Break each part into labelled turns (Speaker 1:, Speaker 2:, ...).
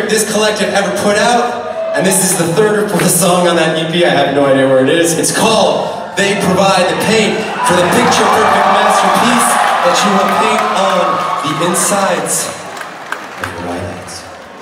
Speaker 1: record this collective ever put out, and this is the third or fourth song on that EP. I have no idea where it is. It's called They Provide the Paint, for the picture-perfect masterpiece that you will paint on the insides of your eyelids.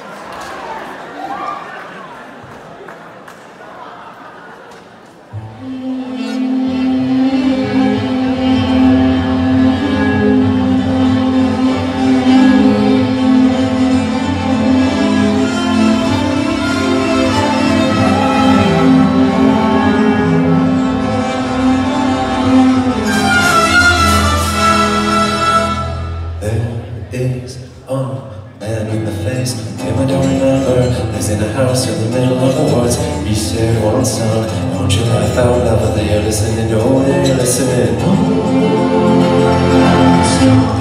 Speaker 1: Man in the face, him I don't remember, lives in a house in the middle of the woods. He said one song, won't you laugh out loud? They're listening, oh, they're listening.